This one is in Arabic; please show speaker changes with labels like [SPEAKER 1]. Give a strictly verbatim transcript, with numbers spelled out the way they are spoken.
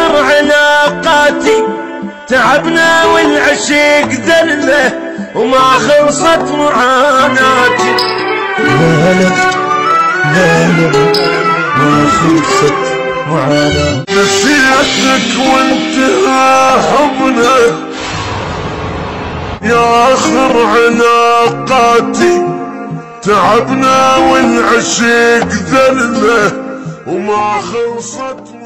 [SPEAKER 1] اخر علاقاتي تعبنا والعشق ذله وما خلصت معاناتي.
[SPEAKER 2] لا لا لا لا ما خلصت معاناتي.
[SPEAKER 3] نسيتك وانتهى حبنا يا اخر علاقاتي تعبنا والعشق ذله وما خلصت